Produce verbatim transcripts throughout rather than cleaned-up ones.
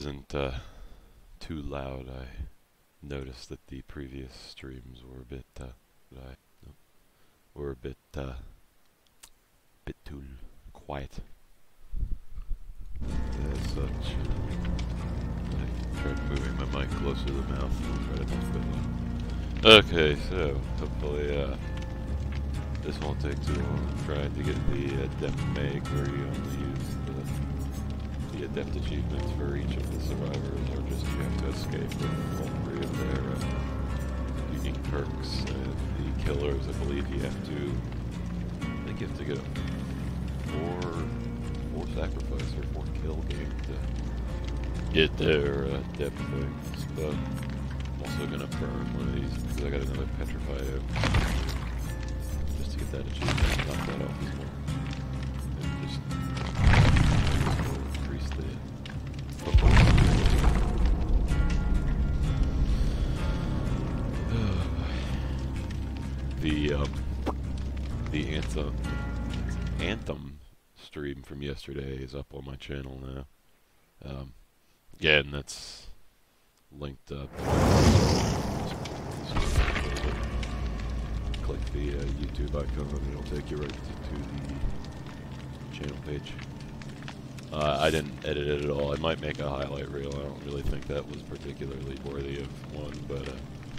wasn't uh, too loud. I noticed that the previous streams were a bit, uh, I, no, were a bit, uh, bit too quiet. As such, I tried moving my mic closer to the mouth and try to not fit it. Okay, so hopefully uh, this won't take too long. I'm trying to get the Adept Meg, where you only use the, the Adept achievements for each of the survivors, or just you have to escape with all three of their uh, unique perks. And the killers, I believe you have to, I think you have to get a four, four sacrifice or four kill game to get their uh, Adept things, but I'm also gonna burn one of these because I got another petrified out. Just to get that achievement and knock that off as well. And just, just increase the the um, the anthem anthem stream from yesterday is up on my channel now. Um, again, that's linked up. Click the uh, YouTube icon and it'll take you right to, to the channel page. Uh, I didn't edit it at all. I might make a highlight reel. I don't really think that was particularly worthy of one, but uh,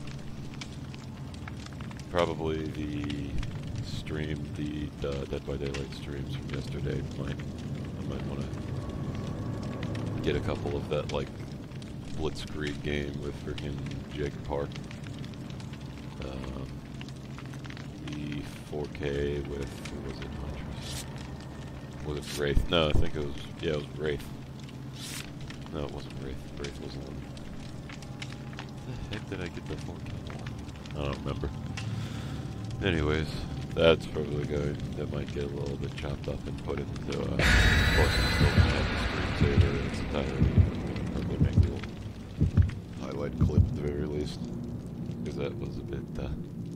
probably the stream, the uh, Dead by Daylight streams from yesterday might, I might want to get a couple of that, like, Blitzkrieg game with freaking Jake Park. Um, the four K with, who was it, Huntress? Was it Wraith? No, I think it was, yeah, it was Wraith. No, it wasn't Wraith. Wraith wasn't one. The heck did I get the four K one? I don't remember. Anyways, that's probably going, that might get a little bit chopped up and put into, uh, of course I'm still going to have the screensaver in its entirety. Probably make a little highlight clip at the very least, because that was a bit, uh,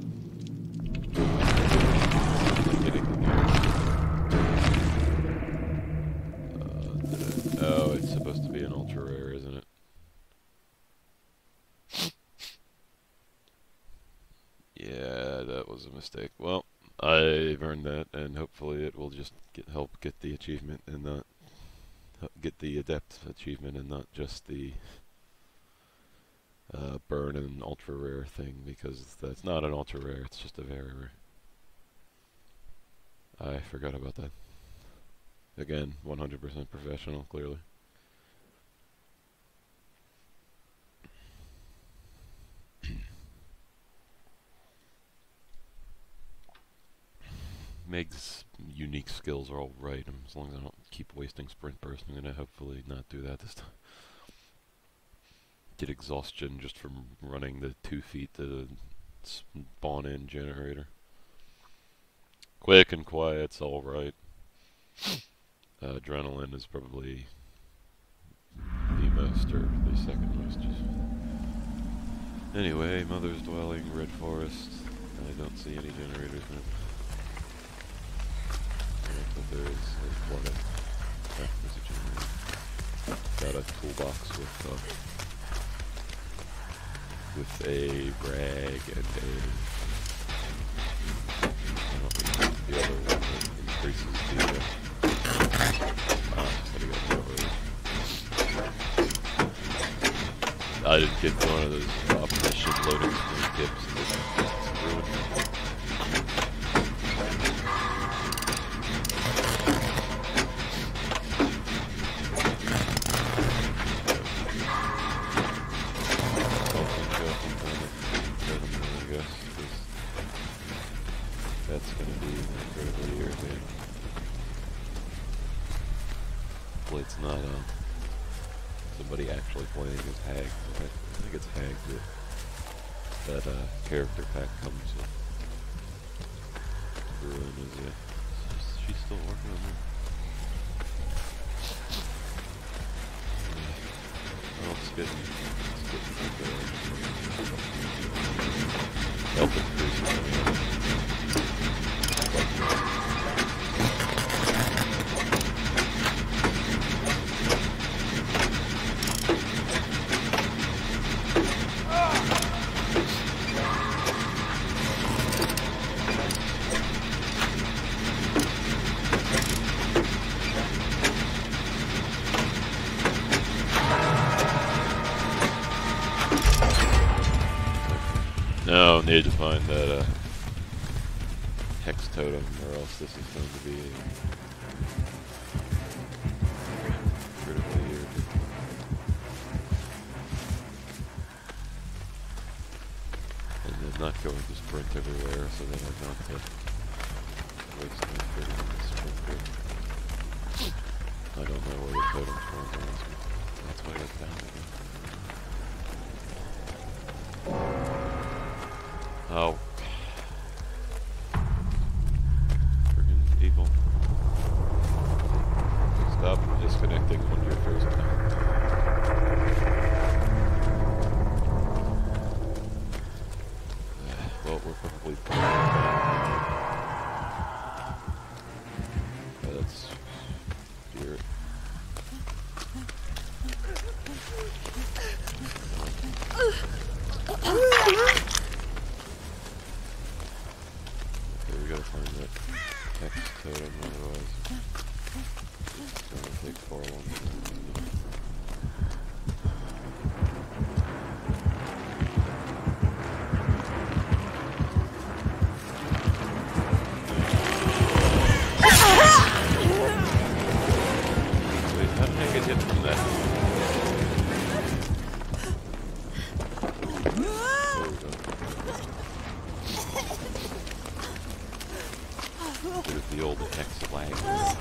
getting the uh, oh, it's supposed to be an ultra rare, isn't it? Yeah, that was a mistake. Well, I've earned that, and hopefully it will just get, help get the achievement and not get the Adept achievement and not just the uh, burn and ultra rare thing, because that's not an ultra rare, it's just a very rare. I forgot about that. Again, one hundred percent professional, clearly. Meg's unique skills are all right, and as long as I don't keep wasting sprint burst, I'm gonna hopefully not do that this time. Get exhaustion just from running the two feet to the spawn-in generator. Quick and quiet's all right. Uh, adrenaline is probably the most, or the second most. Anyway, Mother's Dwelling, Red Forest. I don't see any generators now. But there is, there's one in. Ah, there's a generator. Got a toolbox with, uh, with a rag and a, I don't think the other one that increases the, uh, ah, gotta go over. I didn't get one of those operation loading screen tips and it's ruined me. That's going to be incredibly irritating. Hopefully it's not uh, somebody actually playing as Hag. I think it's Hag that that uh, character pack comes with. Ruin is it? She's, she's still working on that. Well, it's getting, it's getting good. Health increase. No, need to find that uh, hex totem, or else this is going to be critically weird. And I'm not going to sprint everywhere, so that I'm not to waste my freaking sprint here. I don't know where the totem spawn is. That's why I found it. Oh. Friggin' people. Stop disconnecting when you're first time. Well, we're probably oh, that's spirit. Okay, we gotta find that hex totem, otherwise it's gonna take far longer than we need. Wait, how did I get hit from that? There's the old hex flag.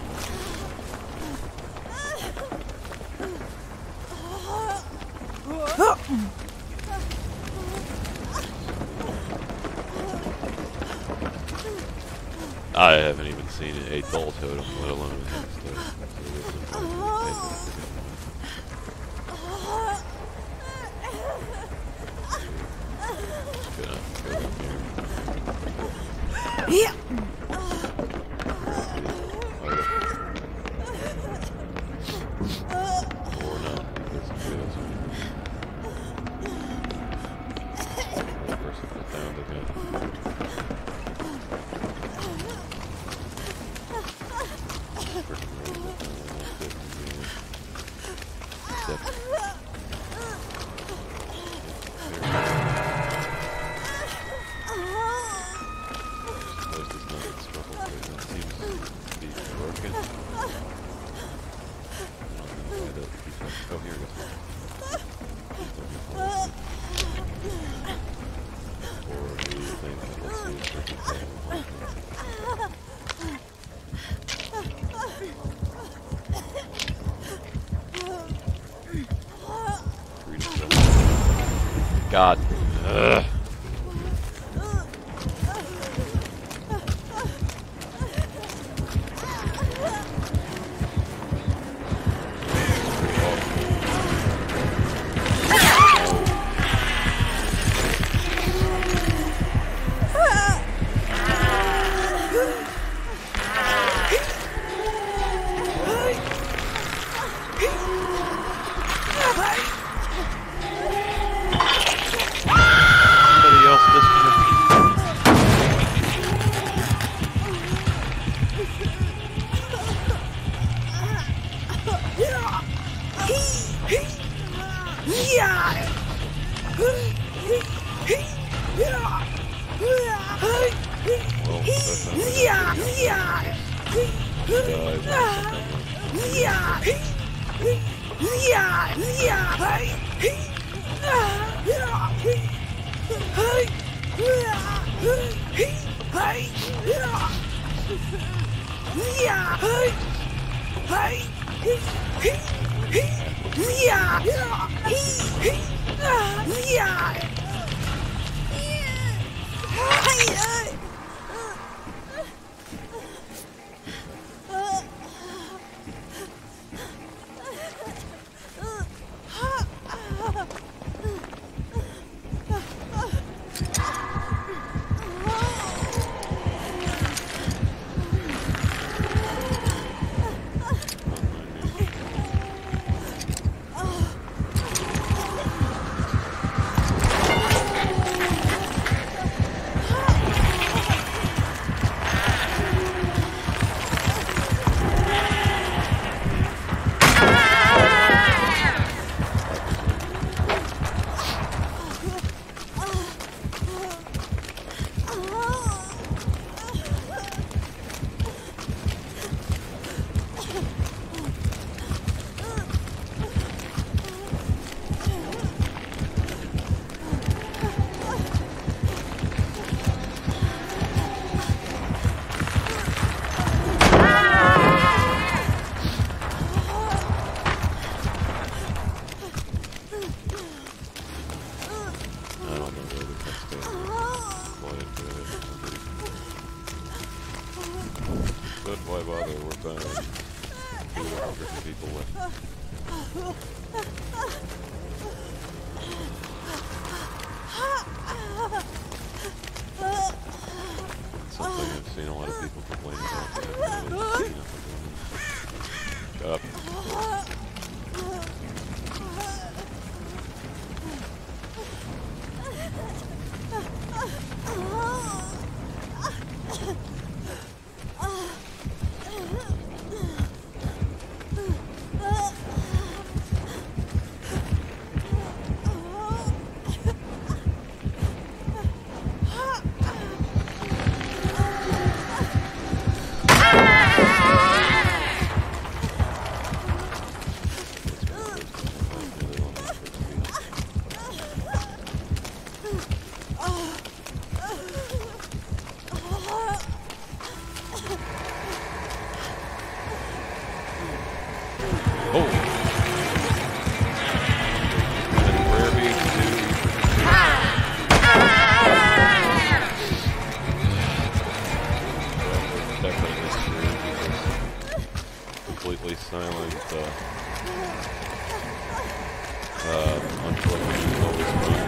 I haven't even seen an eight ball totem, let alone a hex totem. So gonna go in here. Yeah. Or not, there's some videos. That person I found again. Freaking road that I left it in the except Most is not in struggle, but that seems to be broken. Oh, here it goes. Or the thing that lets you freaking play on God. Ugh. found two different people left. Something I've seen a lot of people complaining about. Really Shut up. Completely silent. Uh, uh, unfortunately, is always fun.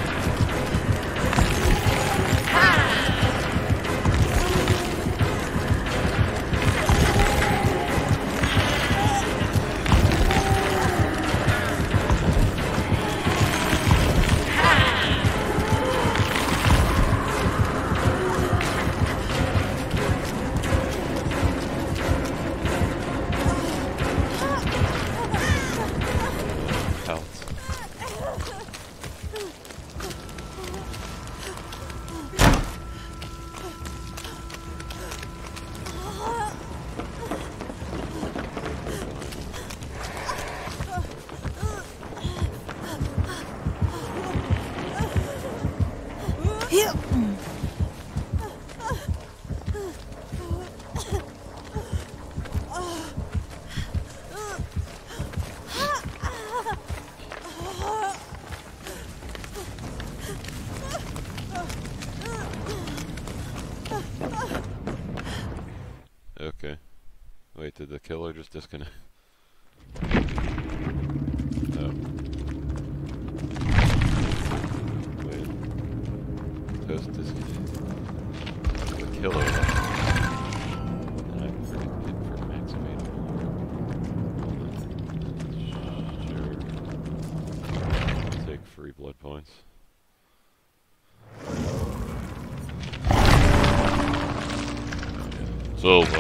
Okay. Wait, did the killer just disconnect? Oh. Wait. Toast disconnect. The killer. And I predicted for max evade. Sure. I'll take free blood points. So, uh...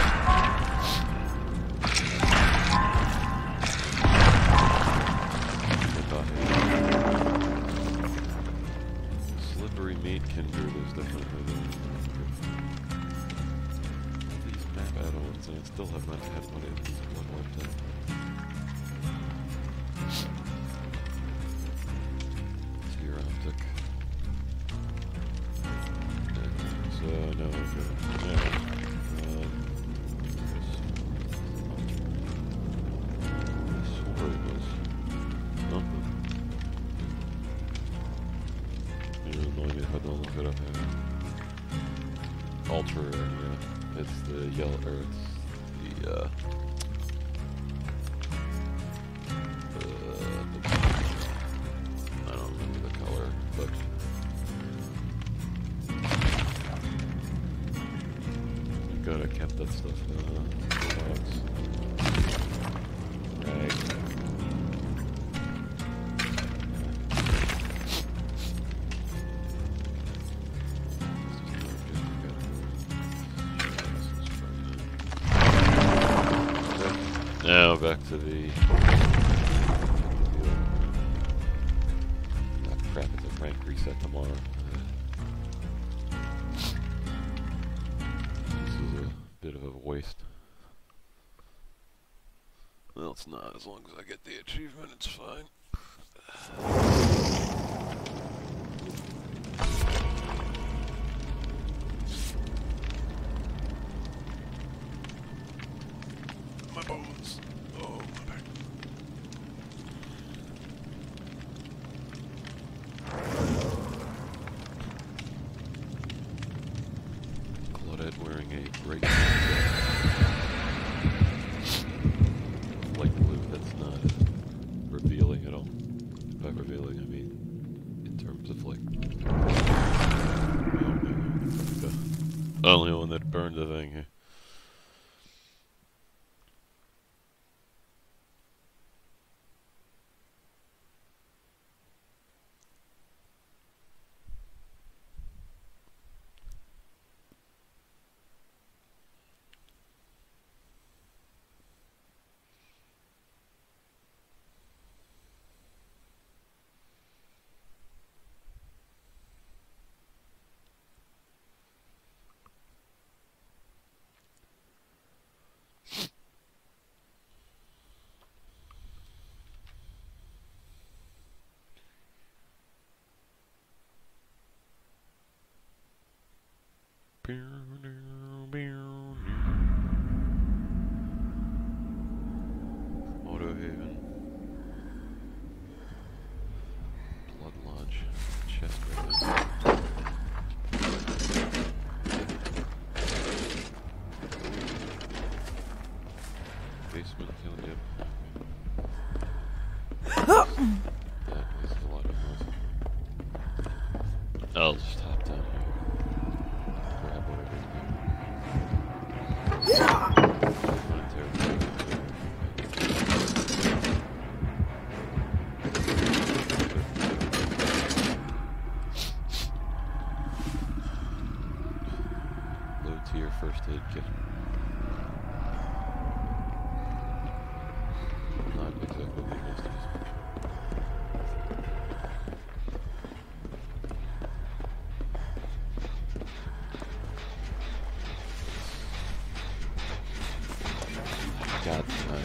slippery meat kindred is definitely the... these map add-ons, and I still have not had one of these blood wiped out. Tear optic. So, no, I'm good. Yeah. Ultra, yeah. It's the yellow, or it's the, uh... the, the I don't remember the color, but... You gotta kept that stuff, uh, box. Rag. Now back to the... Ah, crap, it's a rank reset tomorrow. This is a bit of a waste. Well, it's not. As long as I get the achievement, it's fine. My bones. Oh, my back. Claudette wearing a great... revealing, I mean, in terms of like, the only one that burned the thing here. Auto Haven. Blood Lodge. Chest right. Basement kill, yep. That is a lot of noise. I'll just hop down here. Grab whatever you Low tier first aid kit. Not exactly the most useful. God,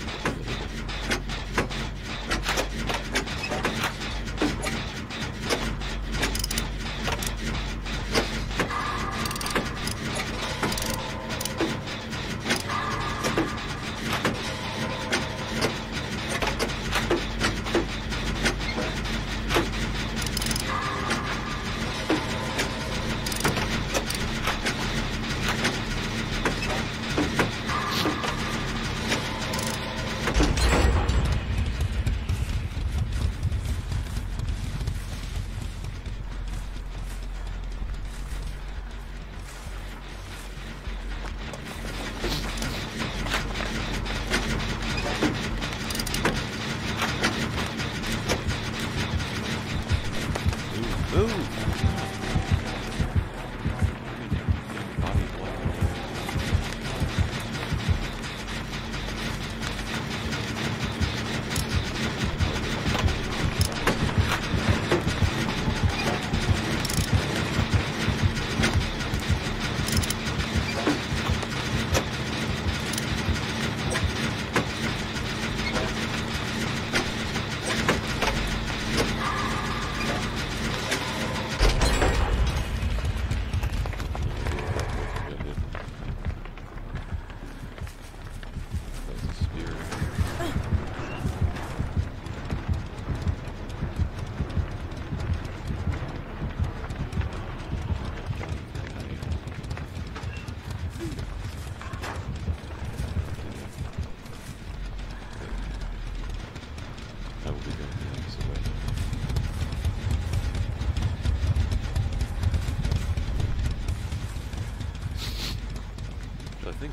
I think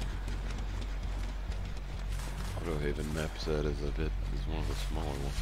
Auto Haven map set is a bit is one of the smaller ones.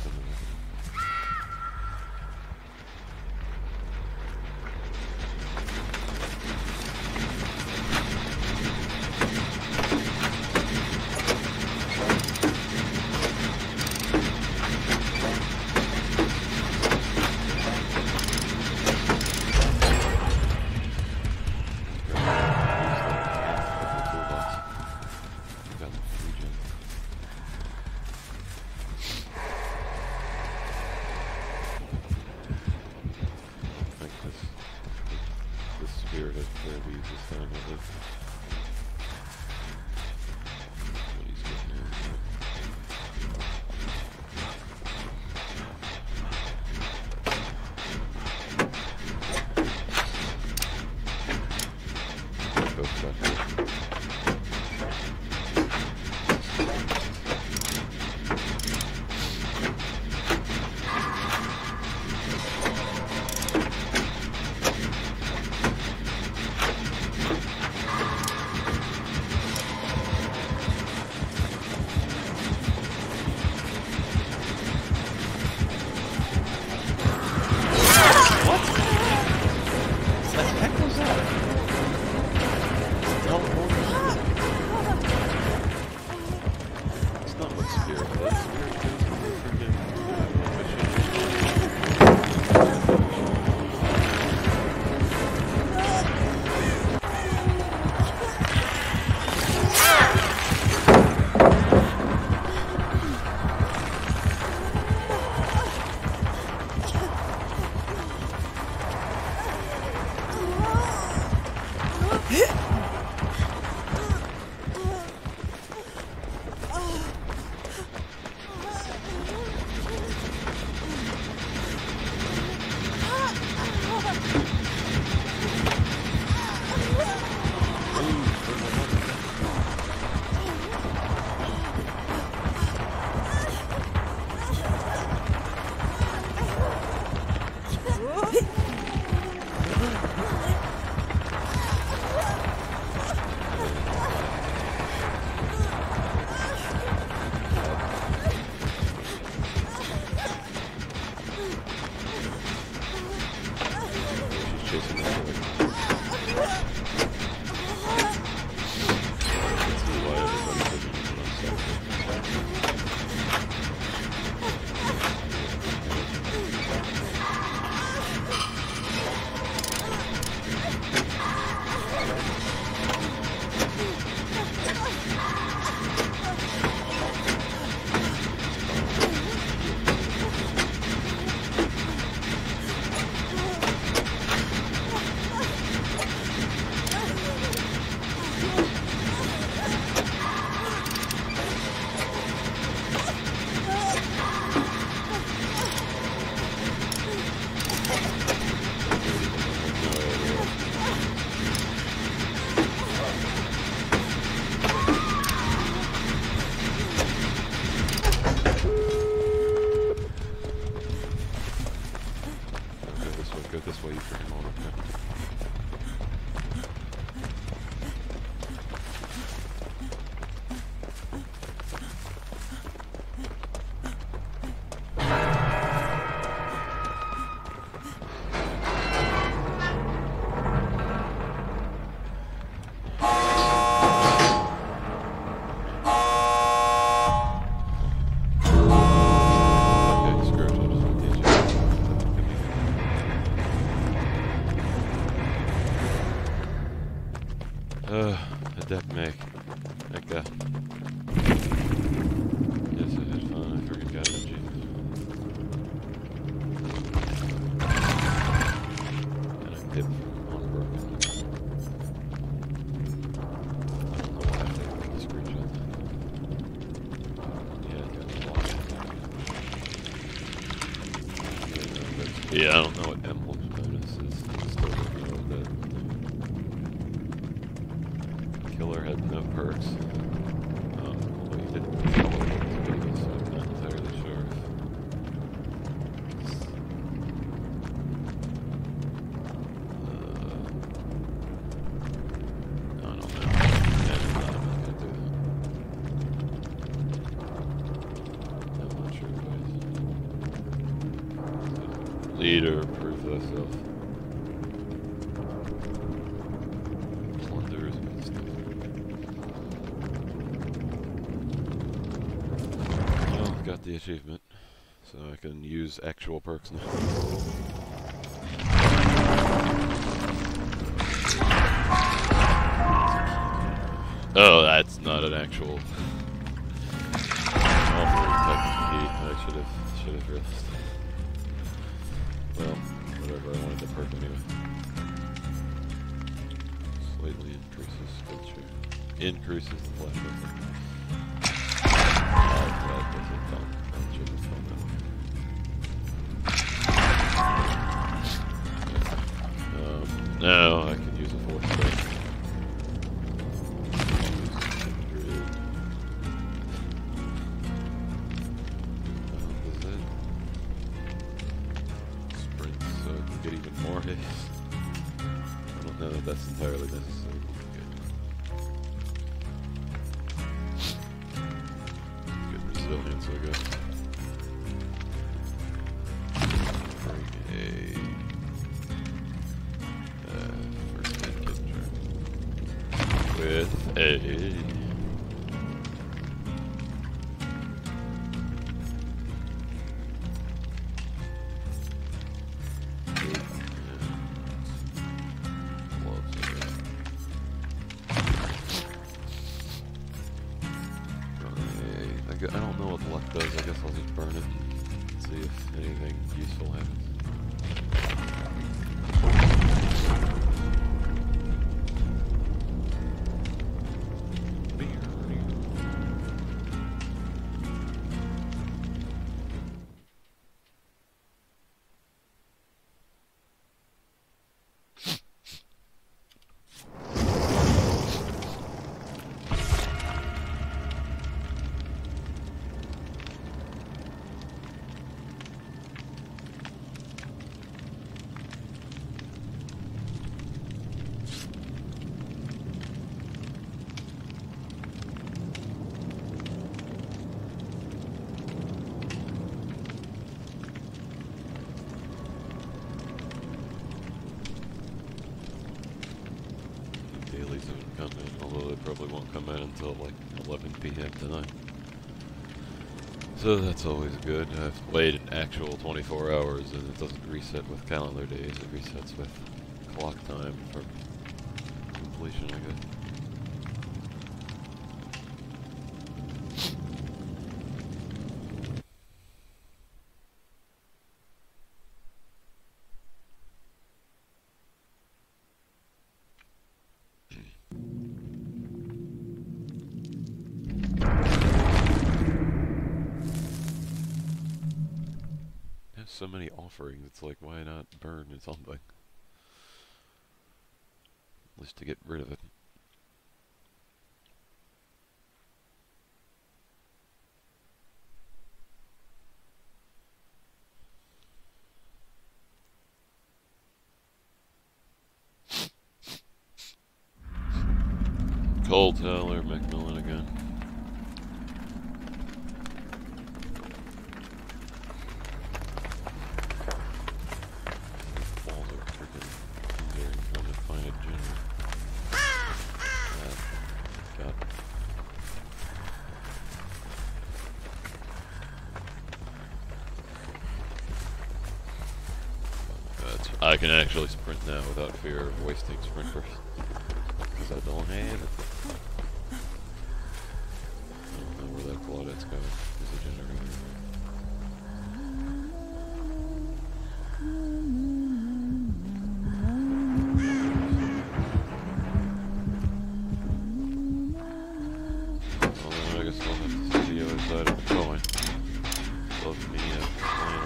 it this way, you freaking want it. Uh, Adept Meg. That guy. Yes, I had fun. I freaking got it, Jesus. And I dipped from unbroken. I don't know why I have to take the screenshot. Yeah, I got the lock. Yeah, I don't know what emblems bonus is. I still don't know what that. Killer had no perks. Um, although he didn't tell what it was doing, so I'm not entirely sure if... Uh, I don't know. Yeah, I'm not, I'm not gonna do that. I'm not sure what it is. Leader, prove thyself. Plunder is good stuff. Got the achievement, so I can use actual perks now. Oh, that's not an actual. I should have should have realized. Well, whatever. I wanted the perk anyway. Slightly increases skill tree. Increases the flash effect. Um, now I can use a fourth strike. Sprint, so I can get even more haste. I don't know that that's entirely necessary. Good resilience, I guess. Bring a uh, first aid kit track with a I don't know what luck does. I guess I'll just burn it and see if anything useful happens. Dailies haven't come in, although they probably won't come in until like eleven P M tonight. So that's always good. I've played an actual twenty-four hours and it doesn't reset with calendar days, it resets with clock time for completion, I guess. So many offerings, it's like, why not burn something? At least to get rid of it. Cold Tell or Macmillan again. Balls are freaking hindering trying to find a general. God. That's, I can actually sprint now without fear of wasting sprinters. Because I don't have it. I don't know where that Claudette's going. There's a generator. Well, then I guess we'll have to see the other side of the coin. Love me a plan.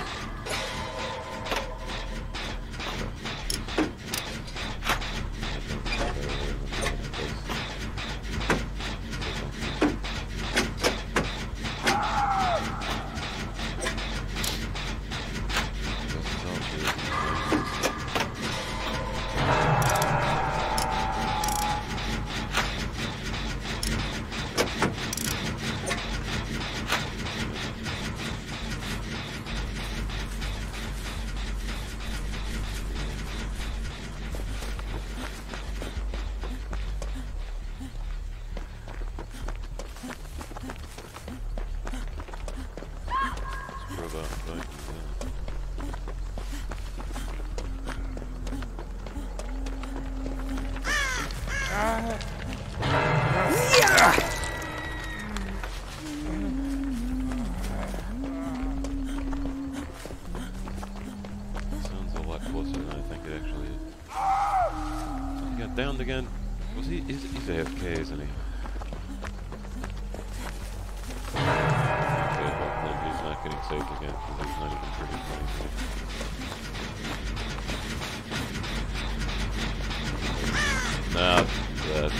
Downed again. Was he? He's, he's A F K, isn't he? Okay, well, then he's not getting saved again because he's not even pretty funny. Nah, that.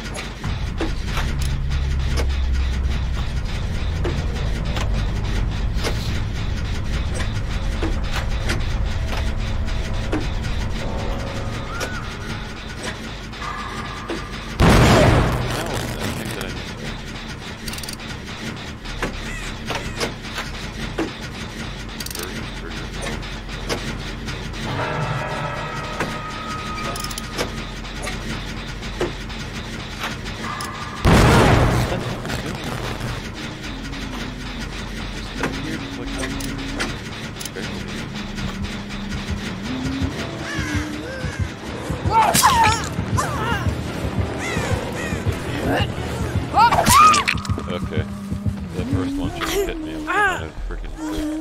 Okay. The first one should have hit me. I'm kind of freaking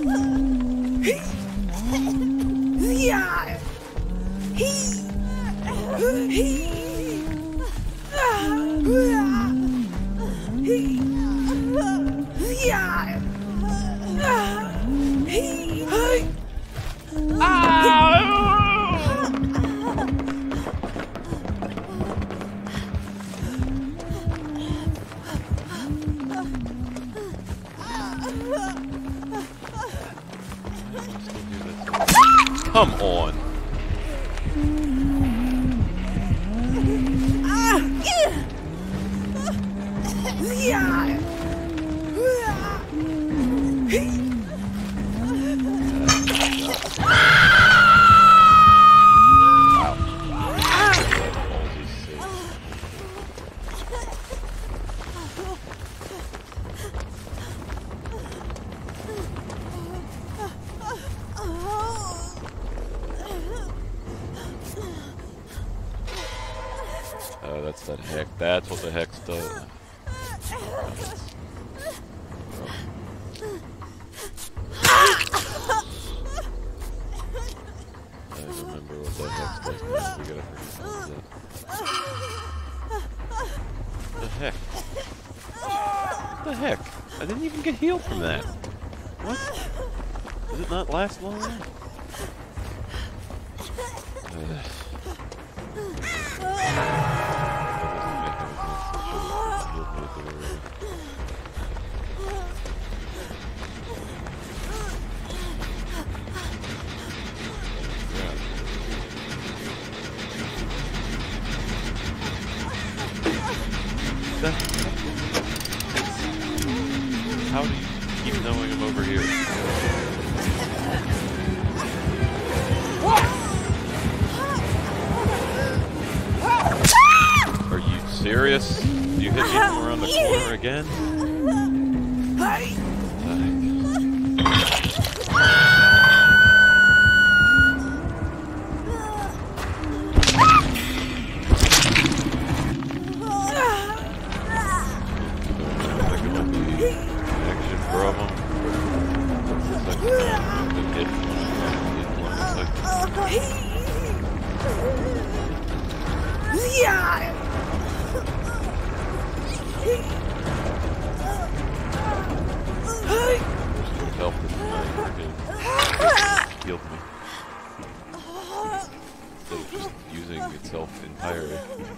Come on. Oh, that's that heck. That's what the hex does. I remember what that hex does. We gotta forget that. The heck? What the heck? I didn't even get healed from that. What? Does it not last long enough? serious? You hit me from around the corner again? Hi. Action problem. Hit Yeah. Help it. Healed me. Instead of just using itself entirely.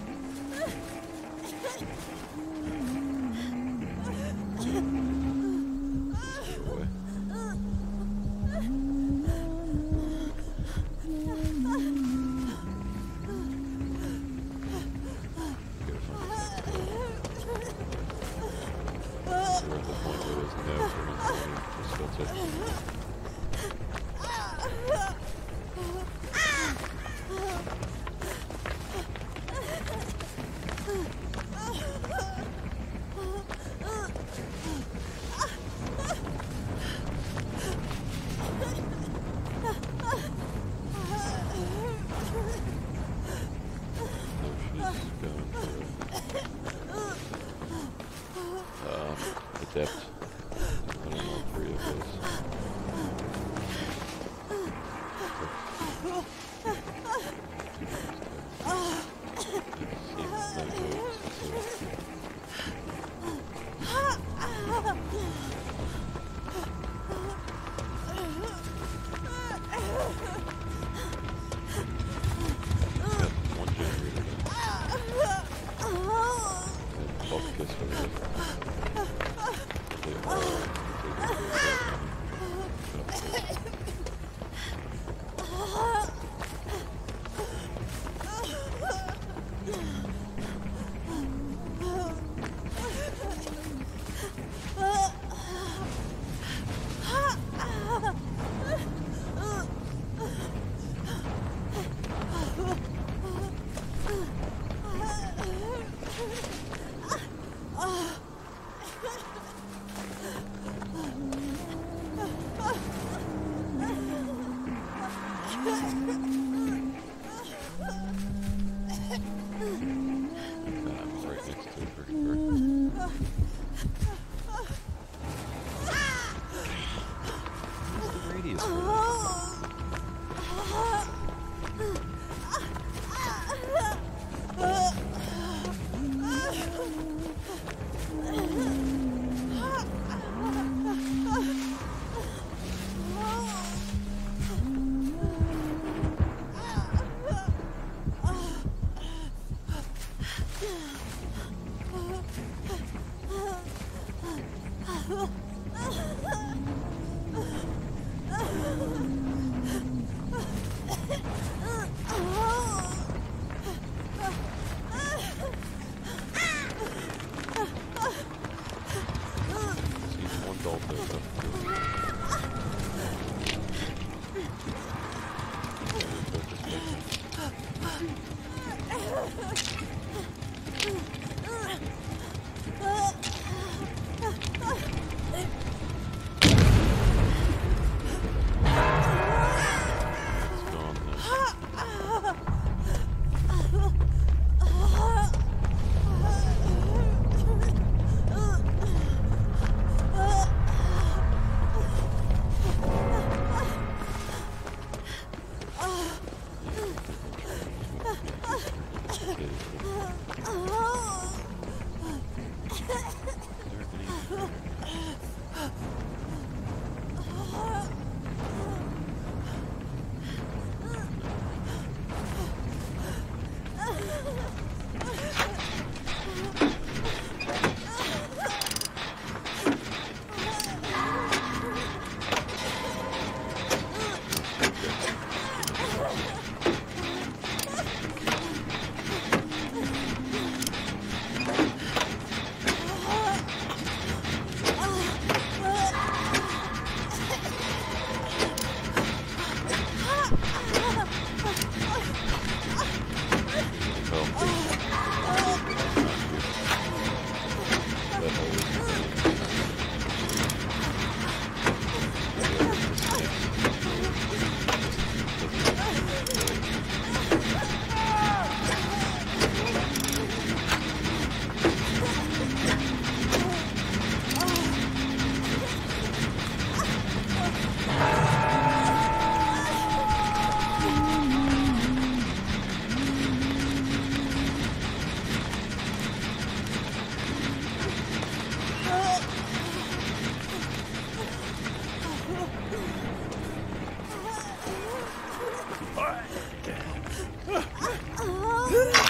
Adept. I don't know, three of those.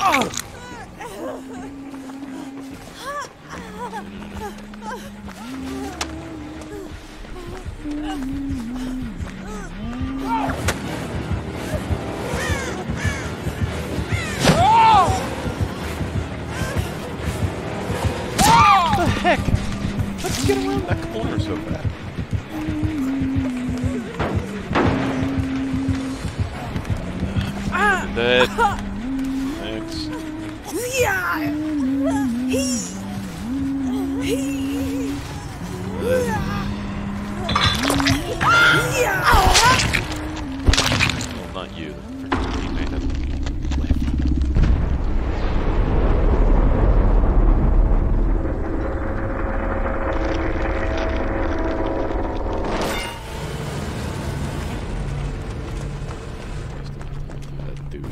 What the heck? Let's get around that corner so fast. Dead. Thanks. Yeah. He. He. Yeah. Well, not you. The freaking teammate that left. That dude.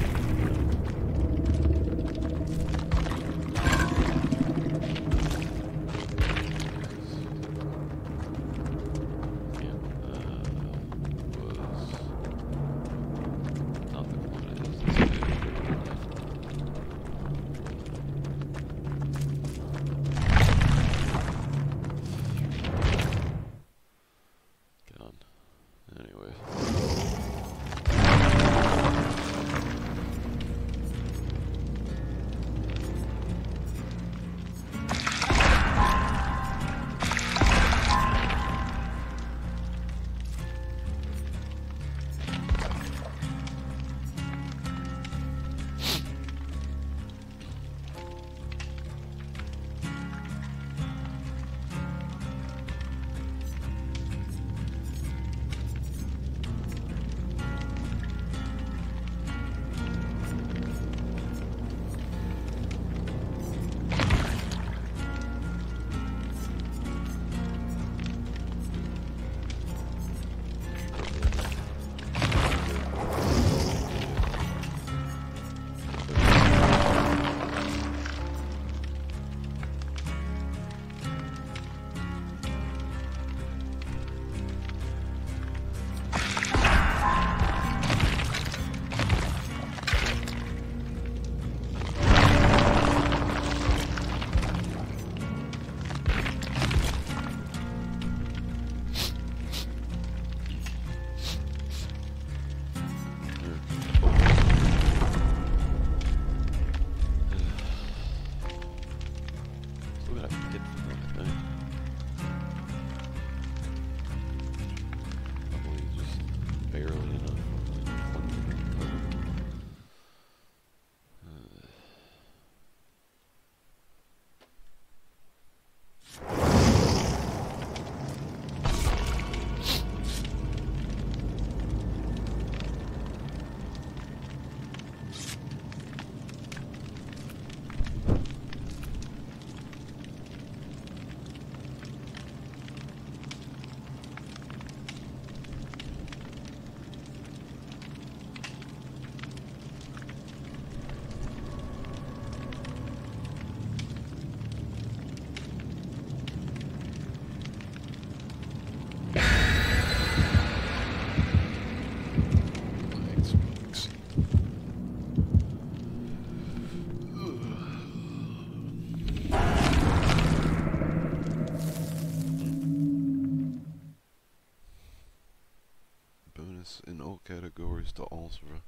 In all categories to all survive.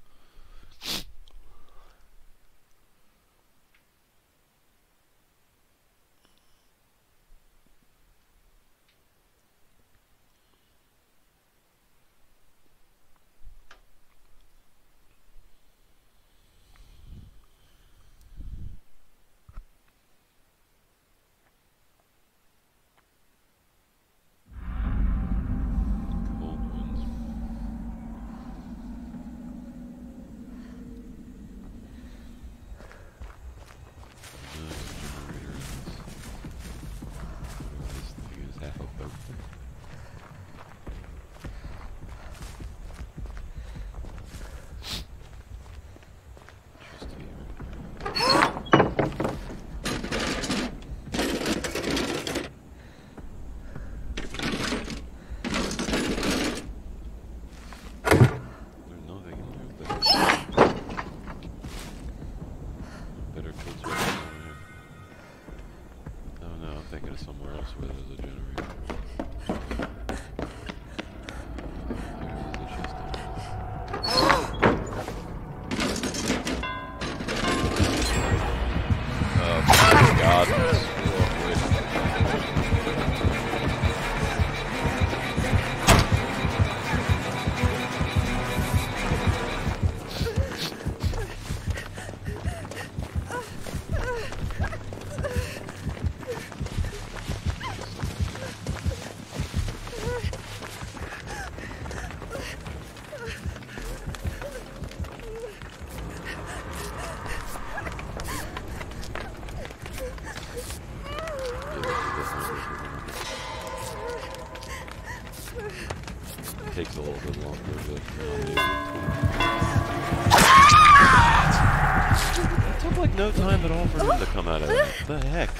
this way there's a generator. Oh my god. Takes a little bit longer, but it took like no time at all for him to come out of it. What the heck?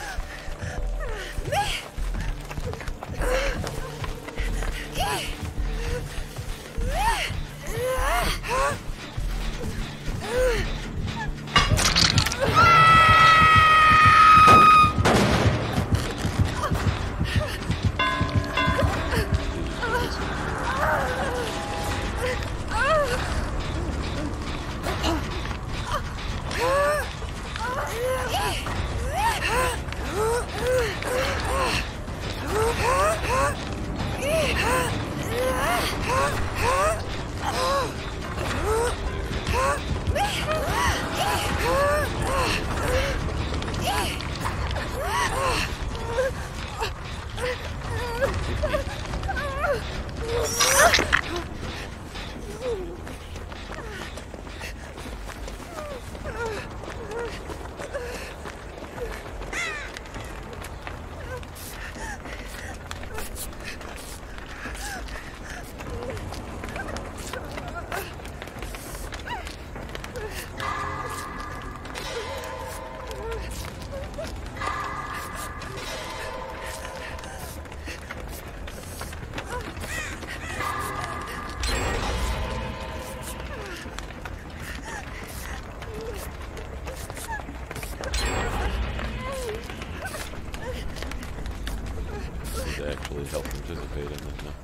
Actually help participate in it. No.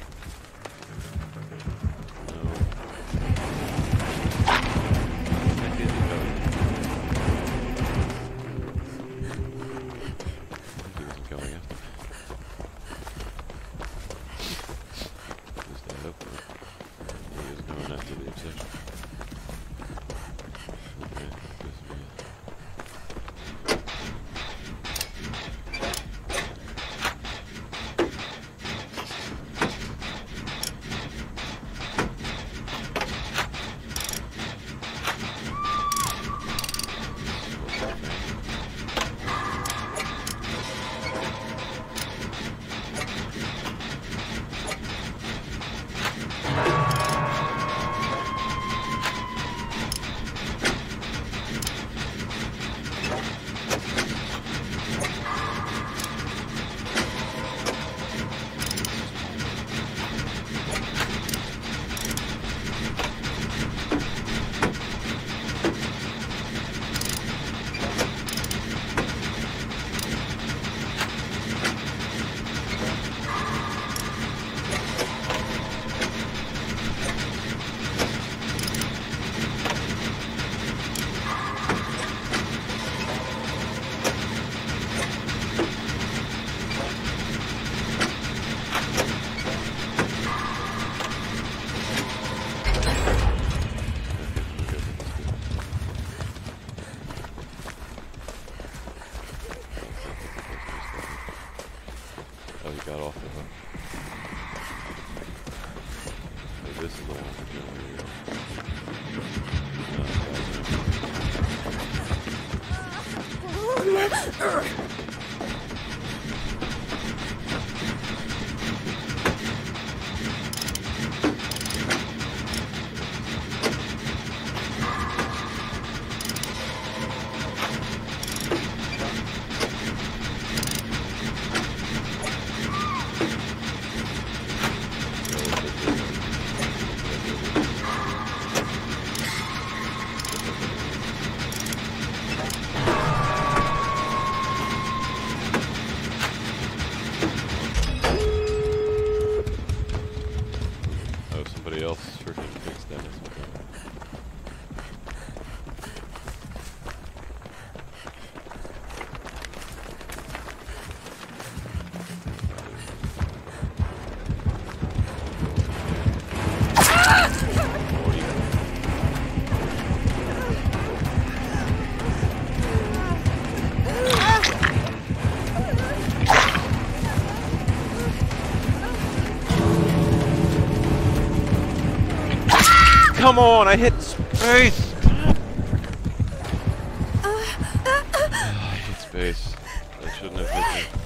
No. I think he wasn't going after. At least I hope not. He is going after the obsession. Okay, this way. Oh, he got off the hook. So this is the one we're doing here. fix that. Come on, I hit space! I hit space. I shouldn't have hit it.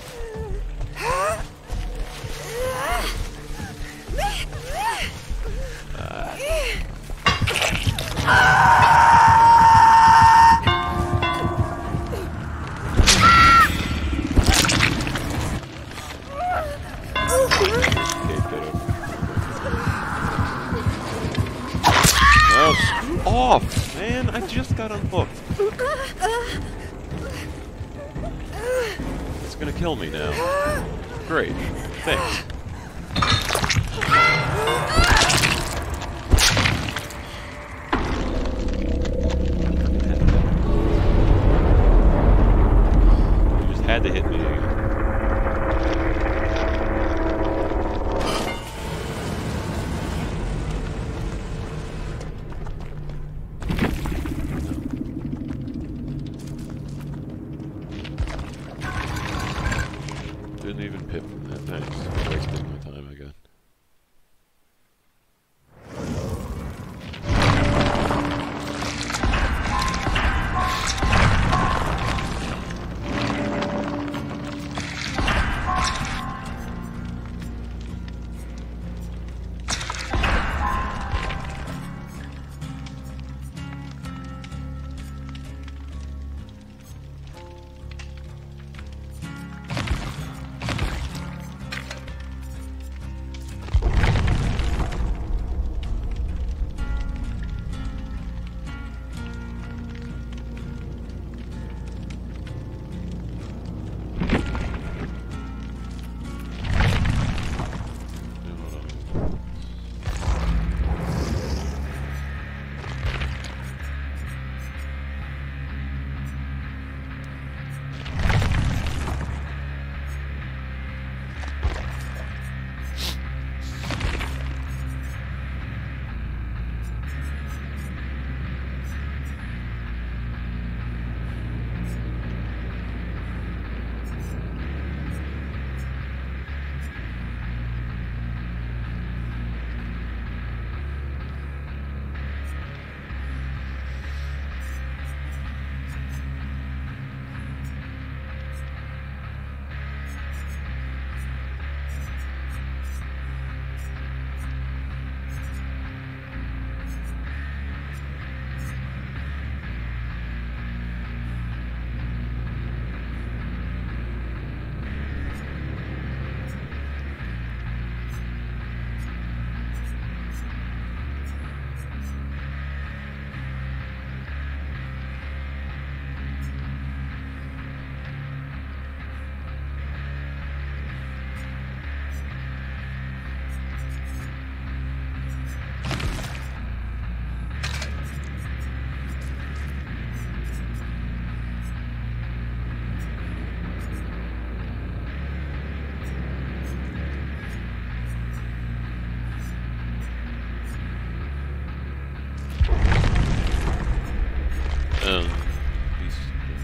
Off, man! I just got unhooked. It's gonna kill me now. Great. Thanks. You just had to hit me again. Didn't even pip from that, thanks. Wasting my time again. Um, he's...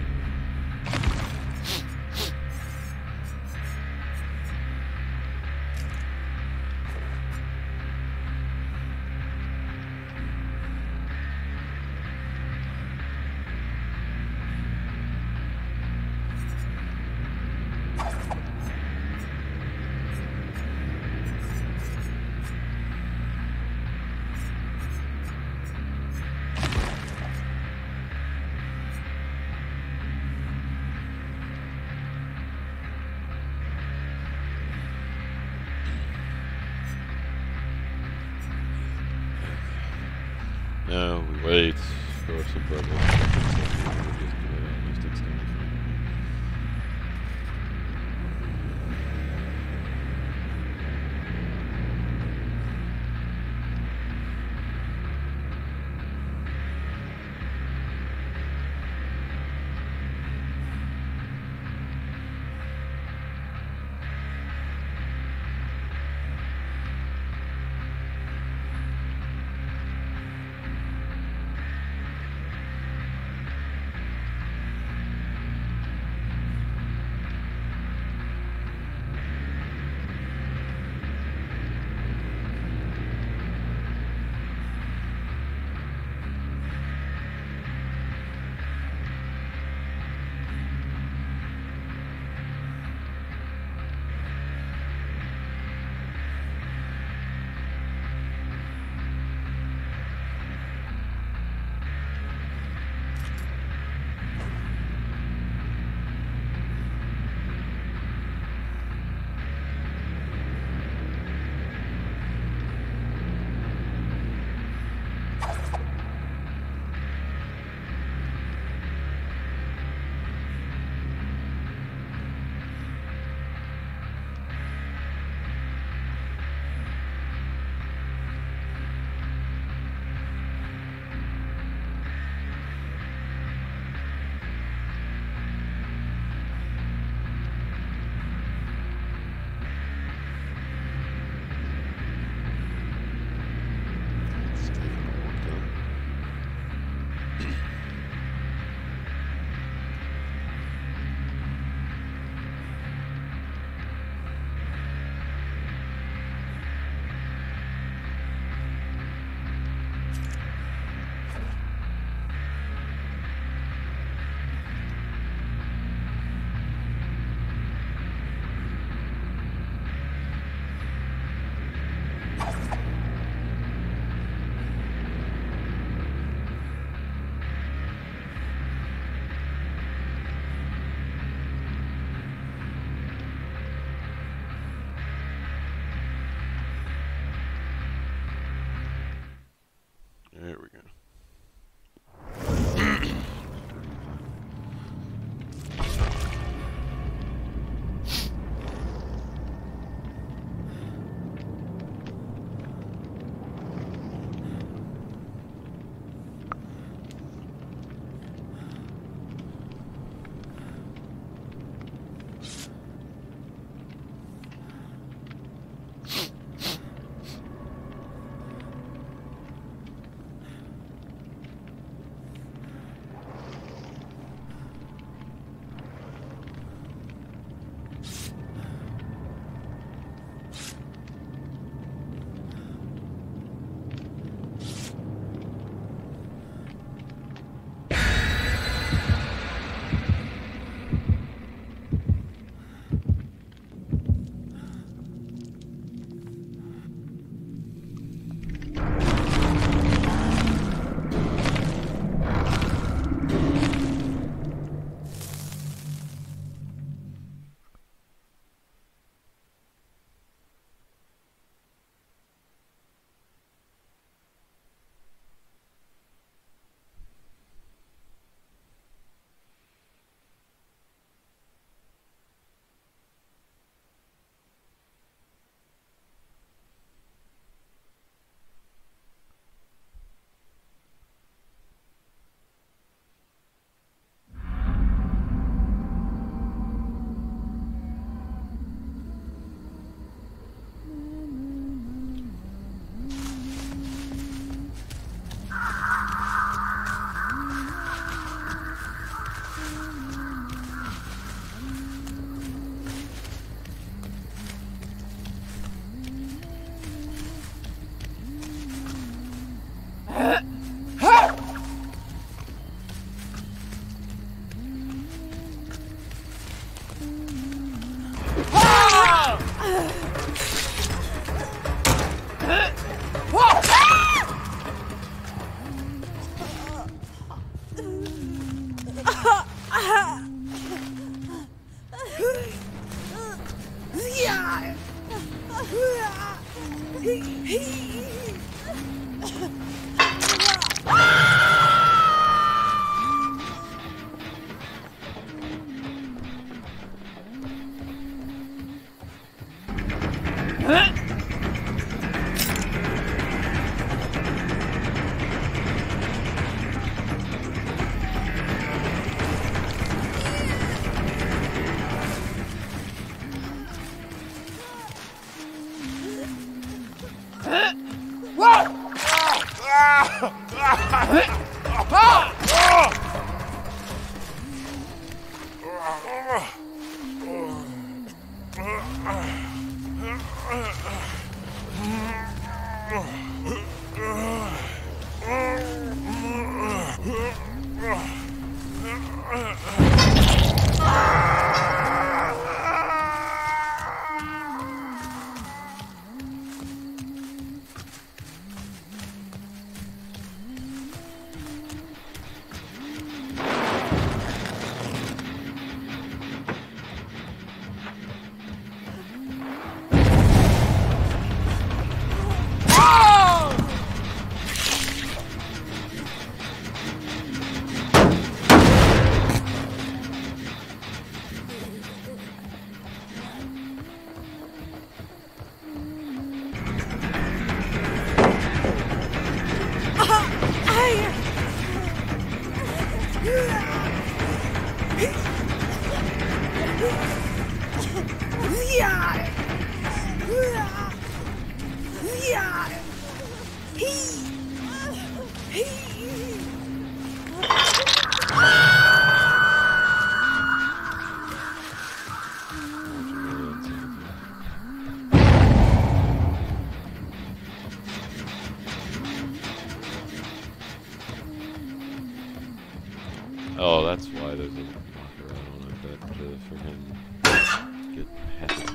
No, we wait for some progress. There we go. Oh, that's why there's a marker on it, I bet, uh, for him to get happy.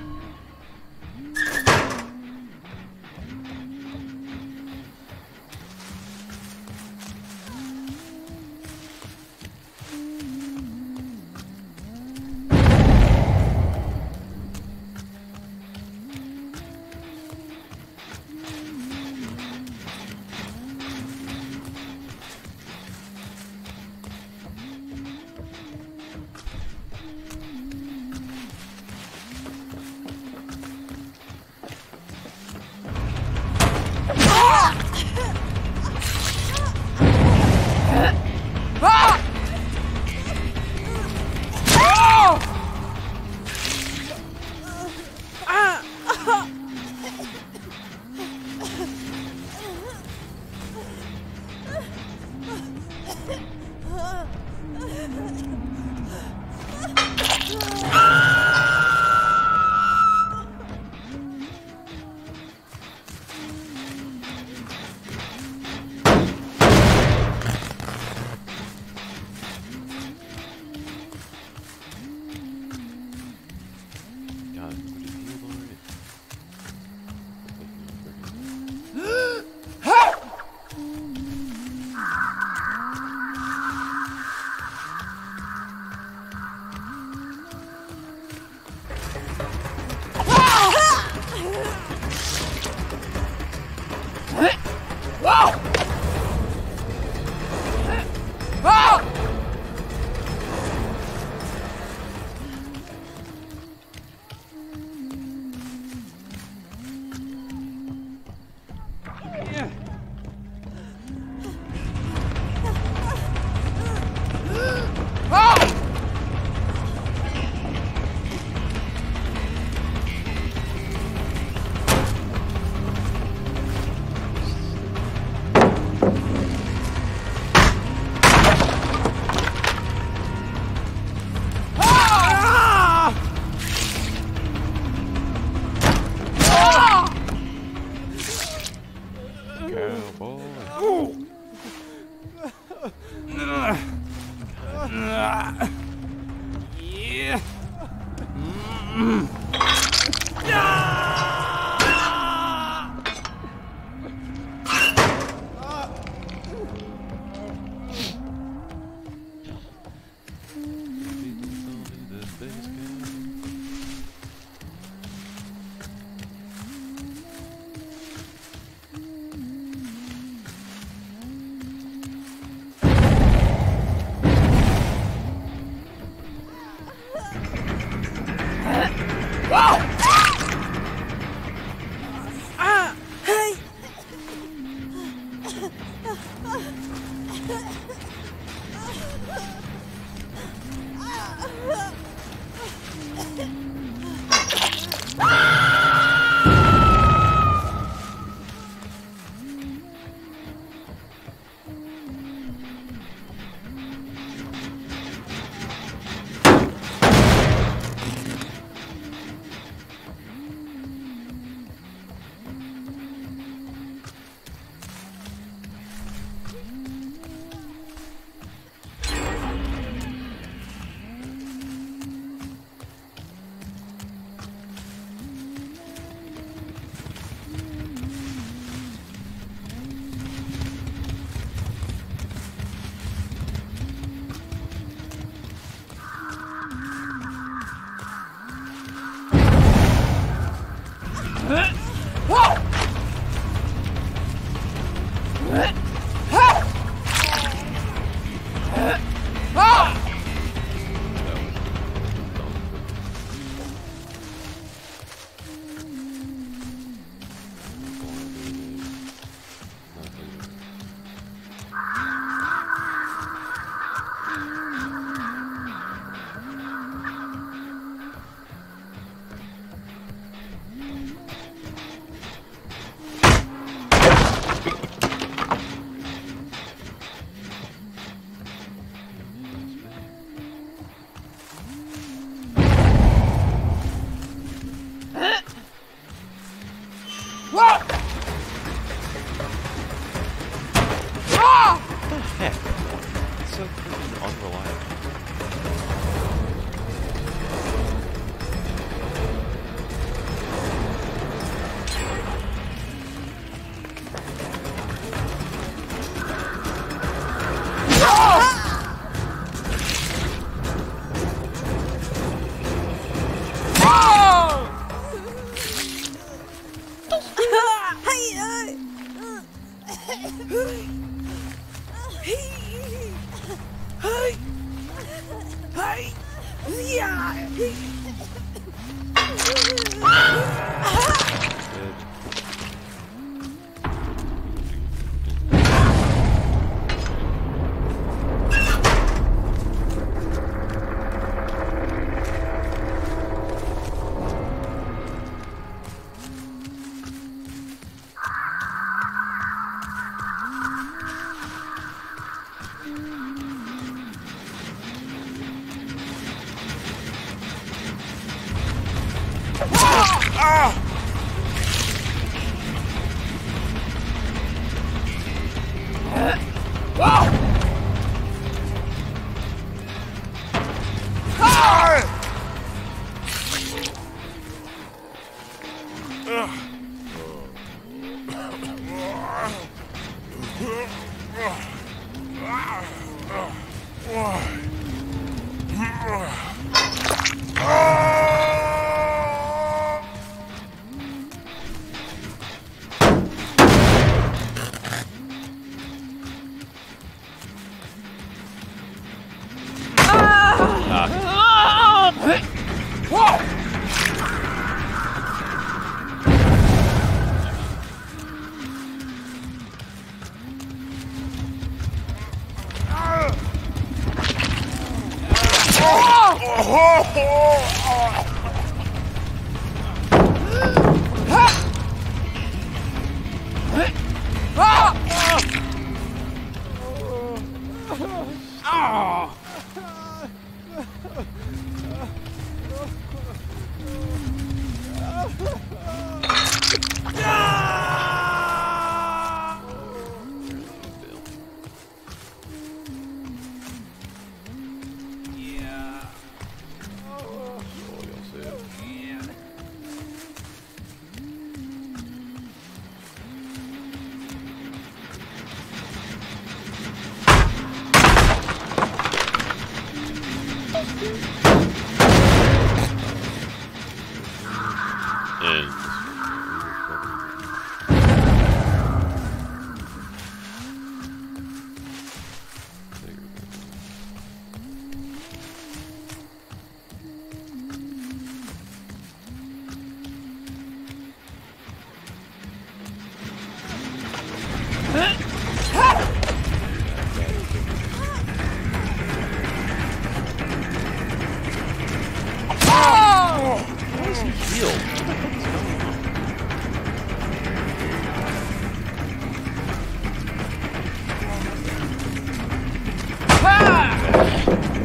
Ha!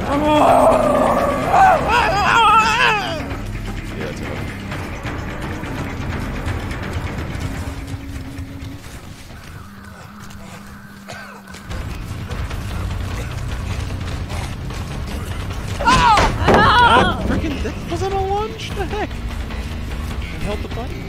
Yeah, it's over. God, freaking, that wasn't a lunge? The heck? I held the button.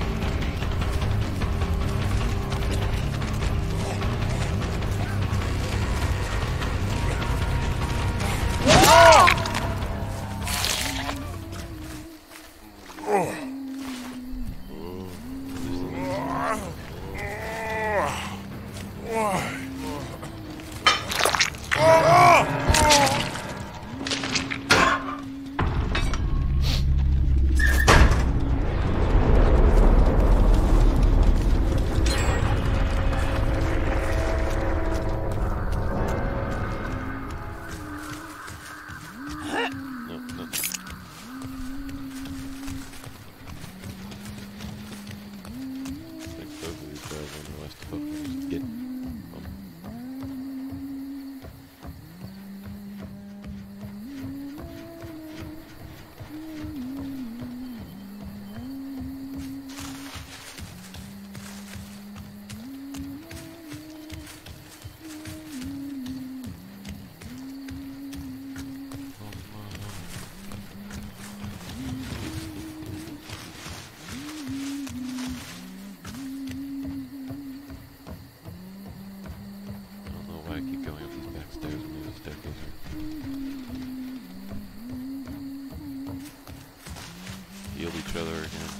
Each other again.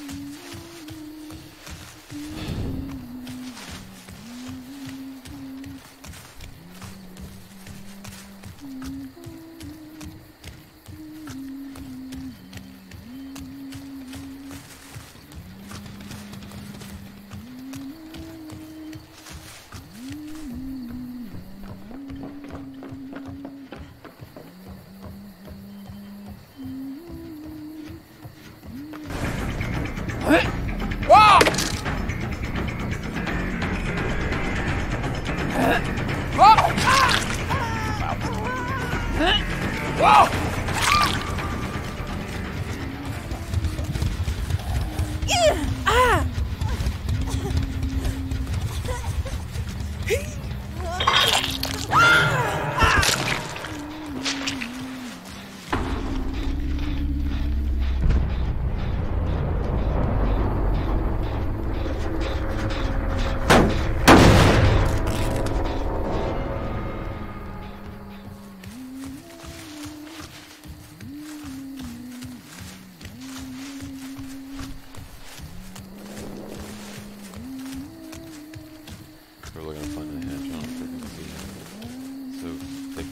We're gonna find the hatch on freaking sea. So take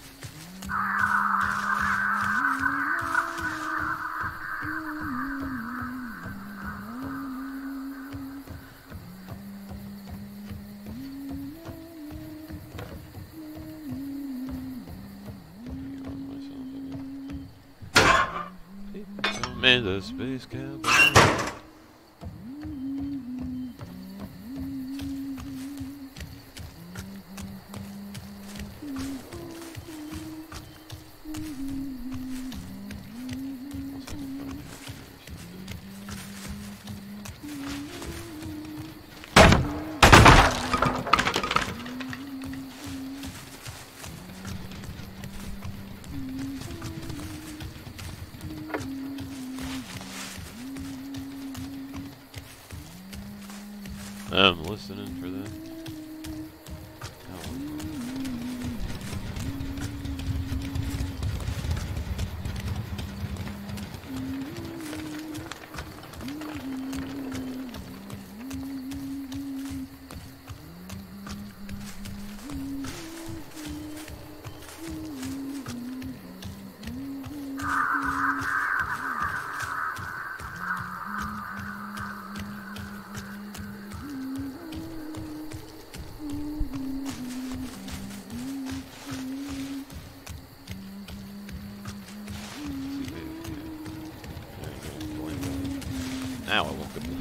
I'm in the space cowboy. I'm listening for that. Now I won't get it.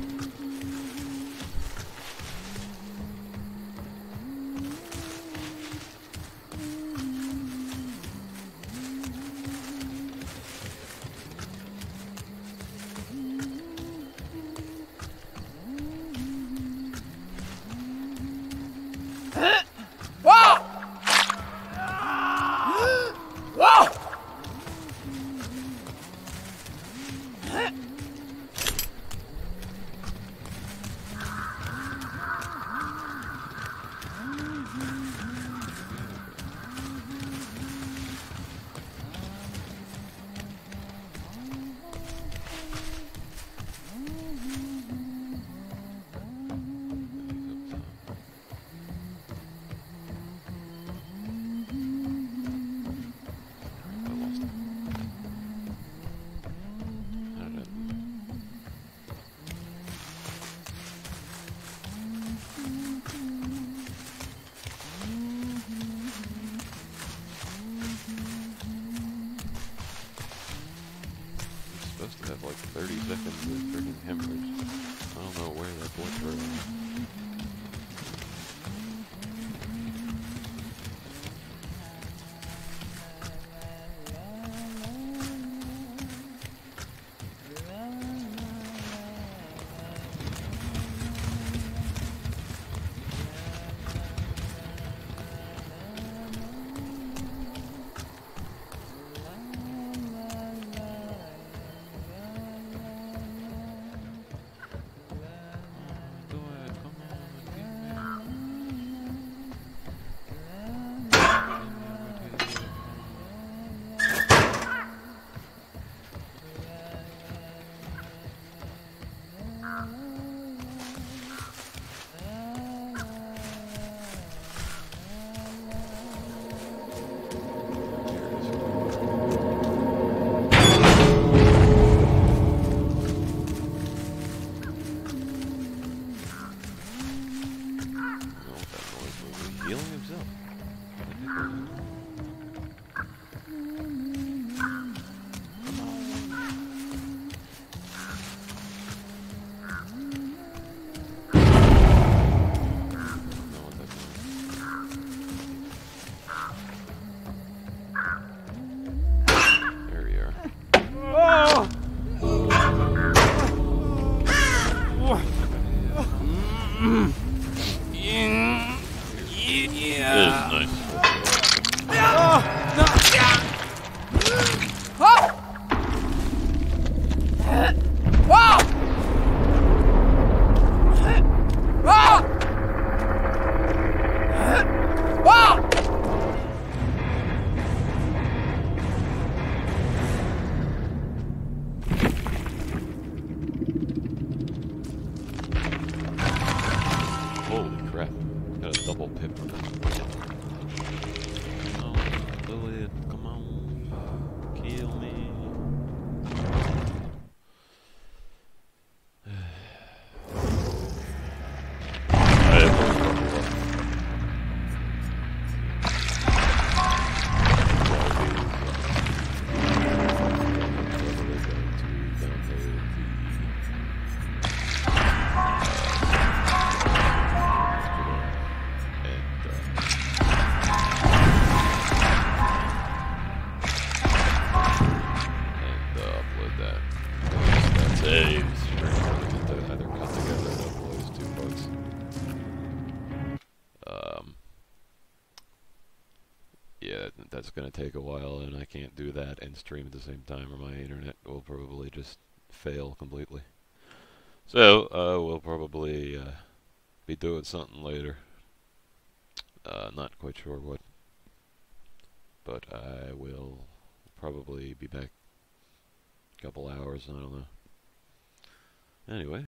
thirty seconds of freaking hemorrhage. I don't know where that blood went. That's going to take a while, and I can't do that and stream at the same time, or my internet will probably just fail completely. So, uh, we'll probably uh, be doing something later. Uh, not quite sure what, but I will probably be back a couple hours, I don't know. Anyway,